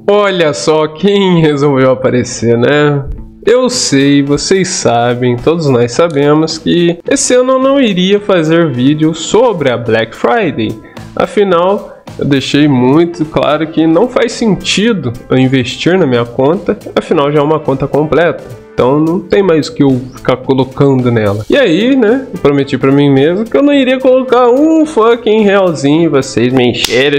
Olha só quem resolveu aparecer, né? Eu sei, vocês sabem, todos nós sabemos que esse ano eu não iria fazer vídeo sobre a Black Friday. Afinal, eu deixei muito claro que não faz sentido eu investir na minha conta, afinal já é uma conta completa. Então não tem mais o que eu ficar colocando nela. E aí, né, eu prometi pra mim mesmo que eu não iria colocar um fucking realzinho. Vocês me encheram,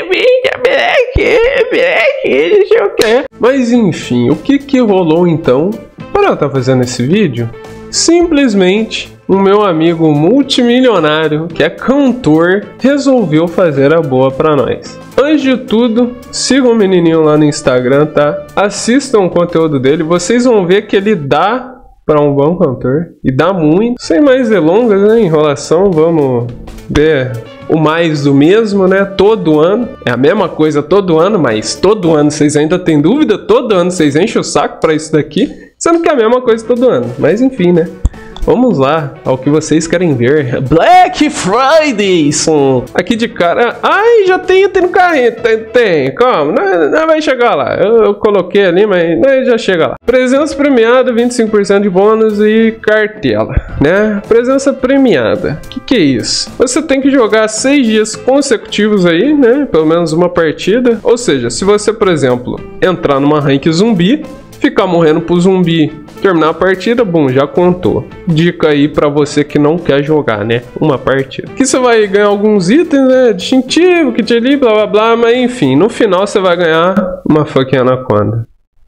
mas enfim, o que rolou então para eu estar fazendo esse vídeo? Simplesmente o meu amigo multimilionário, que é cantor, resolveu fazer a boa pra nós. Antes de tudo, sigam o menininho lá no Instagram, tá? Assistam o conteúdo dele, vocês vão ver que ele dá pra um bom cantor. E dá muito. Sem mais delongas, né? Enrolação, vamos ver o mais do mesmo, né? Todo ano. É a mesma coisa todo ano, mas todo ano vocês ainda têm dúvida? Todo ano vocês enchem o saco pra isso daqui, sendo que é a mesma coisa todo ano. Mas enfim, né? Vamos lá ao que vocês querem ver. Black Friday! Aqui de cara. Ai, já tem no carrinho. Tem. Calma, não vai chegar lá. Eu coloquei ali, mas já chega lá. Presença premiada, 25% de bônus e cartela, né? Presença premiada. Que é isso? Você tem que jogar 6 dias consecutivos aí, né? Pelo menos uma partida. Ou seja, se você, por exemplo, entrar numa rank zumbi, ficar morrendo pro zumbi, terminar a partida, bom, já contou. Dica aí pra você que não quer jogar, né? Uma partida. Aqui você vai ganhar alguns itens, né? Distintivo, kit ali, blá blá blá, mas enfim, no final você vai ganhar uma fucking anaconda.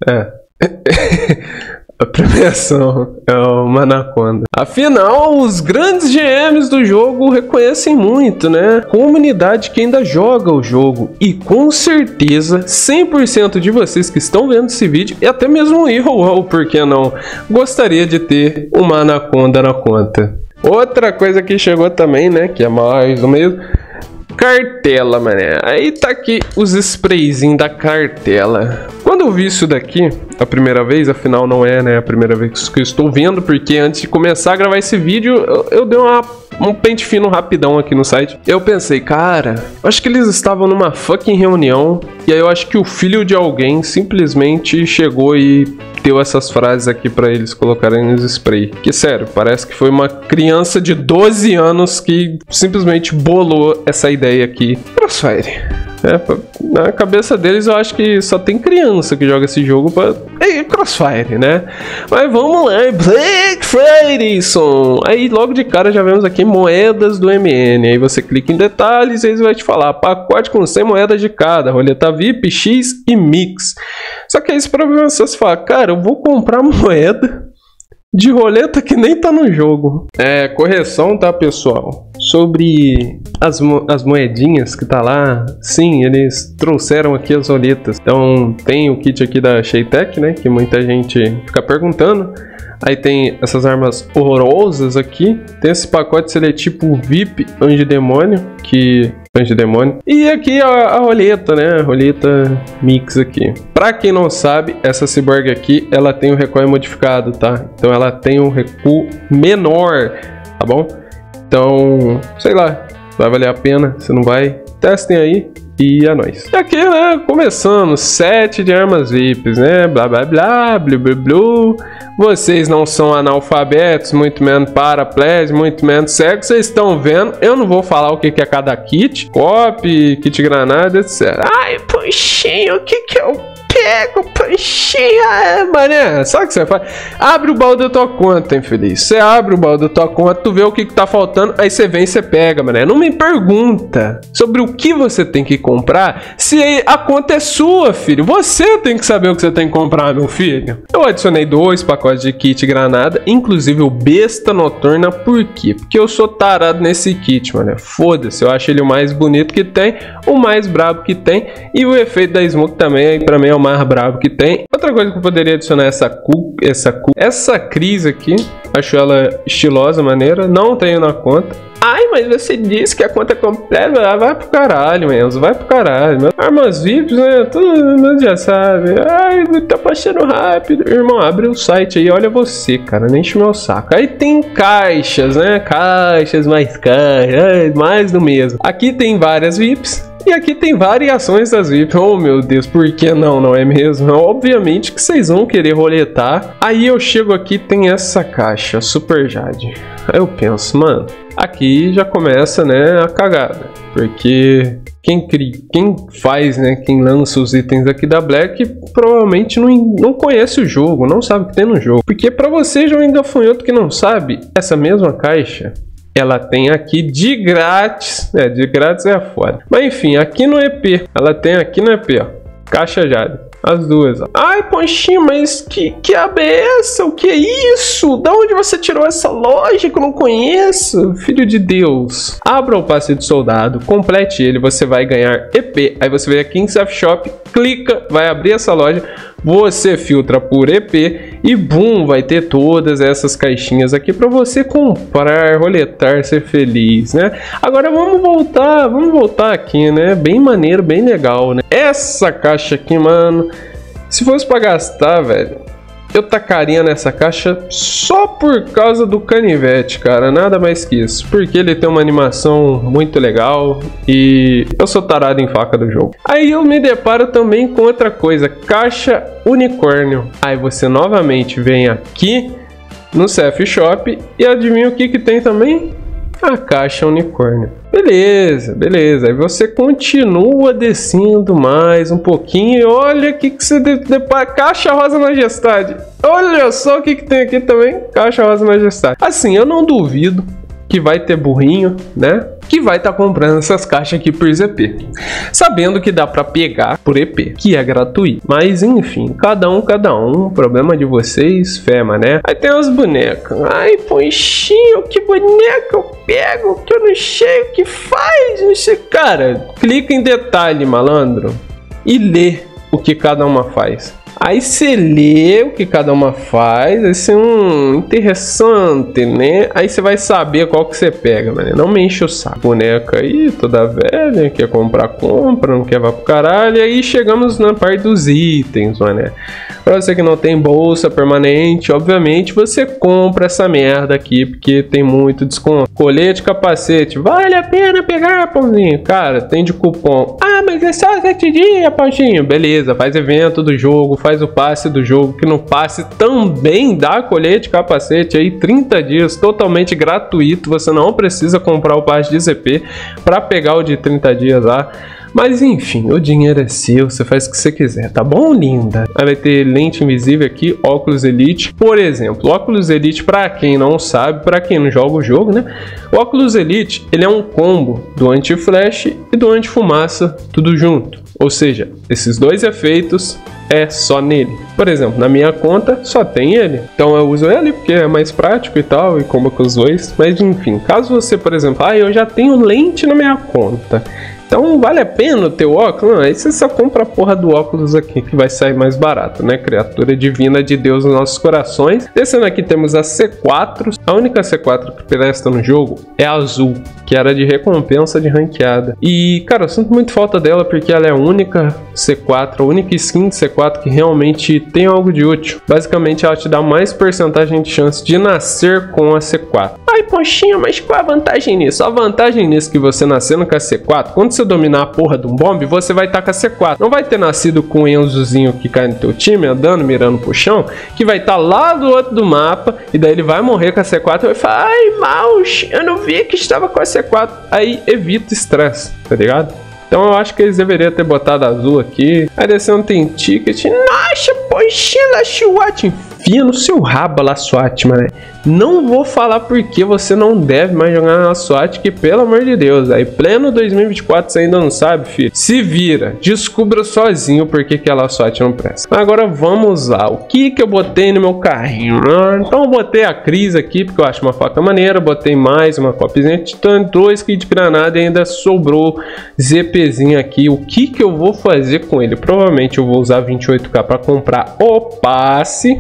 A premiação é uma anaconda. Afinal, os grandes GMs do jogo reconhecem muito, né? A comunidade que ainda joga o jogo. E com certeza, 100% de vocês que estão vendo esse vídeo, e até mesmo eu, por que não, gostaria de ter uma anaconda na conta. Outra coisa que chegou também, né? Que é mais do mesmo. Cartela, mané. Aí tá aqui os sprayzinhos da cartela. Quando eu vi isso daqui a primeira vez, afinal não é, né, a primeira vez que eu estou vendo, porque antes de começar a gravar esse vídeo, eu dei um pente fino rapidão aqui no site. Eu pensei, cara, acho que eles estavam numa fucking reunião, e aí eu acho que o filho de alguém simplesmente chegou e deu essas frases aqui pra eles colocarem nos spray. Que sério, parece que foi uma criança de 12 anos que simplesmente bolou essa ideia aqui. Crossfire. Na cabeça deles eu acho que só tem criança que joga esse jogo pra... Crossfire, né? Mas vamos lá, Black Friday, Aí logo de cara já vemos aqui moedas do MN. Aí você clica em detalhes e eles vão te falar pacote com 100 moedas de cada, roleta VIP, X e Mix. Só que aí esse problema é você fala, cara, eu vou comprar moeda de roleta que nem tá no jogo. Correção, tá, pessoal? Sobre as moedinhas que tá lá, sim, eles trouxeram aqui as roletas. Então tem o kit aqui da Sheitec, né, que muita gente fica perguntando. Aí tem essas armas horrorosas aqui. Tem esse pacote seletivo VIP Anti-Demônio, e aqui a roleta, né? A roleta Mix aqui. Pra quem não sabe, essa Cyborg aqui, ela tem o recoil modificado, tá? Então ela tem um recuo menor, tá bom? Então, sei lá, vai valer a pena, se não vai, testem aí. E é nóis. E aqui, né, começando, 7 de armas VIPs, né, blá blá blá, blu blu blu. Vocês não são analfabetos, muito menos paraplégios, muito menos cegos, vocês estão vendo. Eu não vou falar o que é cada kit, copy, kit granada, etc. Ai, poxinho, o que eu pego, poxinha, mané? Sabe o que você faz? Abre o baú da tua conta, infeliz. Você abre o baú da tua conta, tu vê o que tá faltando, aí você vem e você pega, mané. Não me pergunta sobre o que você tem que comprar, se a conta é sua, filho. Você tem que saber o que você tem que comprar, meu filho. Eu adicionei 2 pacotes de kit granada, inclusive o Besta Noturna. Por quê? Porque eu sou tarado nesse kit, mano. Foda-se, eu acho ele o mais bonito que tem, o mais brabo que tem, e o efeito da Smoke também, pra mim, é o mais brabo que tem. Outra coisa que eu poderia adicionar é essa Cris aqui. Acho ela estilosa, maneira. Não tenho na conta. Ai, mas você disse que a conta é completa. Vai pro caralho, mesmo. Vai pro caralho. Armas VIPs, né? Todo mundo já sabe. Ai, tá passando rápido. Irmão, abre o site aí. Olha você, cara. Nem enche meu saco. Aí tem caixas, né? Caixas, mais caixas. Mais do mesmo. Aqui tem várias VIPs. E aqui tem variações das VIP. Oh meu Deus, por que não, não é mesmo? Obviamente que vocês vão querer roletar. Aí eu chego aqui, tem essa caixa, Super Jade. Aí eu penso, mano, aqui já começa, né, a cagada. Porque quem faz, né, quem lança os itens aqui da Black provavelmente não conhece o jogo, não sabe o que tem no jogo. Porque pra você, jovem gafanhoto que não sabe, essa mesma caixa ela tem aqui de grátis. De grátis é foda. Mas enfim, aqui no EP, ela tem aqui no EP, ó, caixa Jade. As duas, ó. Ai, Ponchinho, mas que é essa? O que é isso? Da onde você tirou essa loja que eu não conheço? Filho de Deus. Abra o passe de soldado, complete ele, você vai ganhar EP. Aí você vem aqui em Self Shop, clica, vai abrir essa loja, você filtra por EP e boom, vai ter todas essas caixinhas aqui para você comprar, roletar, ser feliz, né? Agora vamos voltar aqui, né? Bem maneiro, bem legal, né? Essa caixa aqui, mano, se fosse para gastar, velho, eu tacaria nessa caixa só por causa do canivete, cara, nada mais que isso, porque ele tem uma animação muito legal e eu sou tarado em faca do jogo. Aí eu me deparo também com outra coisa, caixa unicórnio. Aí você novamente vem aqui no CF Shop e adivinha o que tem também? A caixa unicórnio. Beleza, beleza. Aí você continua descendo mais um pouquinho e olha o que você depara. Caixa Rosa Majestade. Olha só o que tem aqui também. Caixa Rosa Majestade. Assim, eu não duvido que vai ter burrinho, né? Que vai estar comprando essas caixas aqui por ZP. Sabendo que dá pra pegar por EP, que é gratuito. Mas enfim, cada um. Problema de vocês, fé, mané. Aí tem as bonecas. Ai, Ponchinho, que boneca eu pego? Que eu não sei o que faz. Não sei. Cara, clica em detalhe, malandro. E lê o que cada uma faz. Aí você lê o que cada uma faz, esse é interessante, né? Aí você vai saber qual que você pega, mano. Não me enche o saco. Boneca aí, toda velha, quer comprar, compra, não quer, vai pro caralho. E aí chegamos na parte dos itens, mano. Pra você que não tem bolsa permanente, obviamente você compra essa merda aqui, porque tem muito desconto. Colete, capacete, vale a pena pegar, Pãozinho? Cara, tem de cupom. Ah, mas é só 7 dias, Pãozinho. Beleza, faz evento do jogo, faz o passe do jogo, que no passe também dá colete, capacete aí 30 dias totalmente gratuito. Você não precisa comprar o passe de ZP para pegar o de 30 dias lá. Mas enfim, o dinheiro é seu, você faz o que você quiser, tá bom, linda? Aí vai ter lente invisível aqui, óculos Elite. Por exemplo, óculos Elite, pra quem não sabe, pra quem não joga o jogo, né? O óculos Elite, ele é um combo do anti-flash e do anti-fumaça, tudo junto. Ou seja, esses dois efeitos é só nele. Por exemplo, na minha conta só tem ele. Então eu uso ele porque é mais prático e tal, e combo com os dois. Mas enfim, caso você, por exemplo, eu já tenho lente na minha conta, então vale a pena o teu óculos? Não, aí você só compra a porra do óculos aqui que vai sair mais barato, né? Criatura divina de Deus nos nossos corações. Descendo aqui temos a C4. A única C4 que presta no jogo é a azul, que era de recompensa de ranqueada. E, cara, eu sinto muito falta dela porque ela é a única C4, a única skin de C4 que realmente tem algo de útil. Basicamente, ela te dá mais porcentagem de chance de nascer com a C4. Ai, Ponchinho, mas qual a vantagem nisso? A vantagem nisso é que você nascendo com a C4, quando você dominar a porra de um bombe, você vai estar com a C4. Não vai ter nascido com o Enzozinho que cai no teu time, andando, mirando pro chão, que vai estar lá do outro do mapa, e daí ele vai morrer com a C4 e vai falar, ai, mouse, eu não vi que estava com a C4. Aí evita estresse, tá ligado? Então eu acho que eles deveriam ter botado azul aqui. Aí descendo tem ticket. Nossa, Ponchinho da SWAT. Enfia no seu rabo lá, SWAT, mano. Não vou falar porque você não deve mais jogar na SWAT, que pelo amor de Deus, aí pleno 2024 você ainda não sabe, filho. Se vira, descubra sozinho porque que a SWAT não presta. Agora vamos lá, o que eu botei no meu carrinho? Então eu botei a Cris aqui porque eu acho uma faca maneira, botei mais uma copinha de titânio, 2 kits de granada e ainda sobrou ZPzinho aqui. O que eu vou fazer com ele? Provavelmente eu vou usar 28k para comprar o passe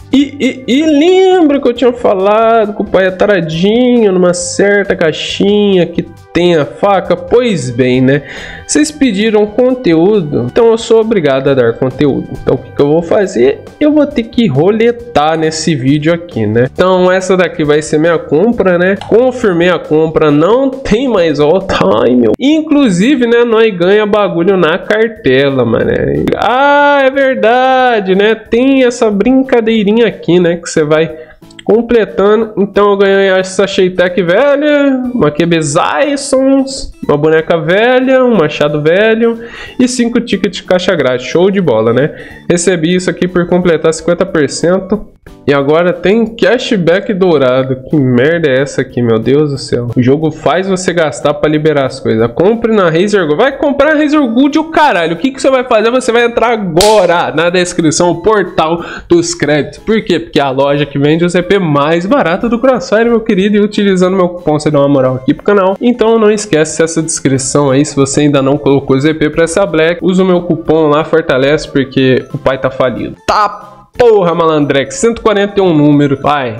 e lembra que eu tinha falado que o pai é taradinho numa certa caixinha que tem a faca? Pois bem, né? Vocês pediram conteúdo, então eu sou obrigado a dar conteúdo. Então o que eu vou fazer? Eu vou ter que roletar nesse vídeo aqui, né? Então essa daqui vai ser minha compra, né? Confirmei a compra, não tem mais all time. Inclusive, né, nós ganha bagulho na cartela, mano. Ah, é verdade, né? Tem essa brincadeirinha aqui, né, que você vai completando. Então eu ganhei essa Sheitec velha, uma QB Zysons, uma boneca velha, um machado velho e 5 tickets de caixa grátis. Show de bola, né? Recebi isso aqui por completar 50%. E agora tem cashback dourado. Que merda é essa aqui, meu Deus do céu. O jogo faz você gastar para liberar as coisas. Compre na Razer Gold. Vai comprar na Razer Gold o caralho. O que você vai fazer? Você vai entrar agora na descrição, o portal dos créditos. Por quê? Porque é a loja que vende o ZP mais barato do Crossfire, meu querido. E utilizando meu cupom você dá uma moral aqui pro canal. Então não esquece essa descrição aí. Se você ainda não colocou o ZP para essa Black, usa o meu cupom lá, fortalece, porque o pai tá falido. Tá! Porra, malandrex, 141 número. Vai.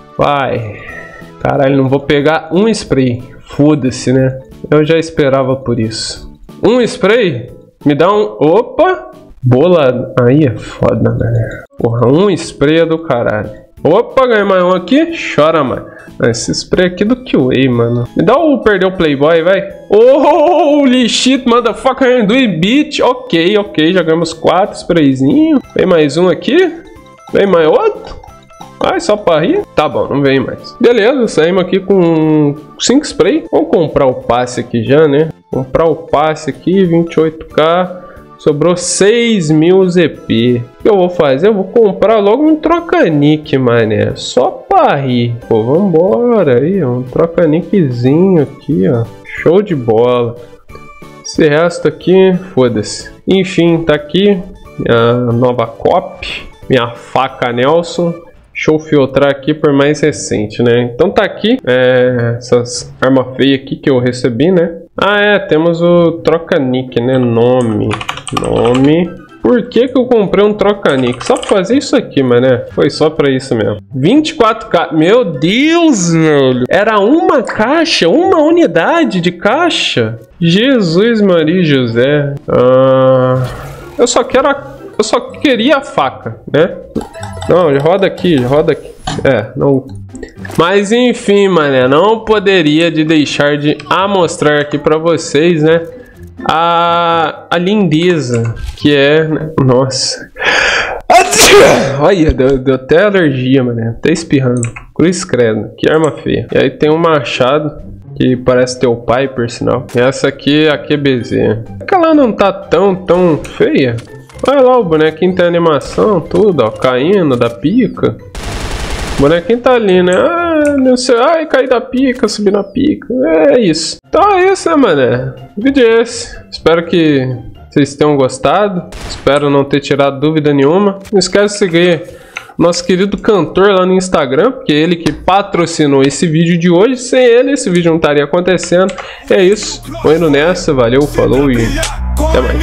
Caralho, não vou pegar um spray. Foda-se, né? Eu já esperava por isso. Um spray? Me dá um... Opa! Bolado. Aí é foda, né? Porra, um spray é do caralho. Opa, ganhei mais um aqui. Chora, mano. Esse spray aqui do QA, mano. Me dá o perder o Playboy, vai. Holy shit, motherfucker. Do beat. Ok. Já ganhamos 4 sprayzinhos. Vem mais um aqui. Vem mais outro. Ai, só pra rir. Tá bom, não vem mais. Beleza, saímos aqui com 5 spray. Vamos comprar o passe aqui já, né? Comprar o passe aqui, 28k. Sobrou 6.000 ZP. O que eu vou fazer? Eu vou comprar logo um troca-nick, mané. Só pra rir. Pô, vambora aí, ó. Um troca-nickzinho aqui, ó. Show de bola. Esse resto aqui, foda-se. Enfim, tá aqui minha nova copy. Minha faca Nelson. Deixa eu filtrar aqui por mais recente, né? Então tá aqui essas armas feias aqui que eu recebi, né? Ah, temos o troca-nick, né? Nome. Por que eu comprei um troca-nick? Só pra fazer isso aqui, mané. Foi só pra isso mesmo. 24k. Meu Deus, velho. Era uma caixa? Uma unidade de caixa? Jesus, Maria e José. Eu só queria a faca, né? Não, roda aqui. Não. Mas enfim, mané, não poderia deixar de mostrar aqui pra vocês, né? A lindeza que é, né? Nossa. Olha, deu até alergia, mané. Até espirrando. Cruz credo, que arma feia. E aí tem um machado que parece teu pai, por sinal. E essa aqui é a QBZ. Aquela não tá tão feia. Olha lá, o bonequinho tem animação, tudo, ó, caindo da pica. O bonequinho tá ali, né? Não sei, ai, caí da pica, subi na pica. É isso. Então é isso, né, mané? O vídeo é esse. Espero que vocês tenham gostado. Espero não ter tirado dúvida nenhuma. Não esquece de seguir nosso querido cantor lá no Instagram, porque é ele que patrocinou esse vídeo de hoje. Sem ele, esse vídeo não estaria acontecendo. É isso. Vou indo nessa. Valeu, falou e até mais.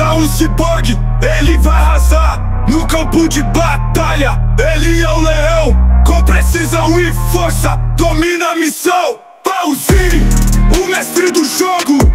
Ele vai arrasar no campo de batalha. Ele é o leão, com precisão e força, domina a missão. Pauzinho, o mestre do jogo.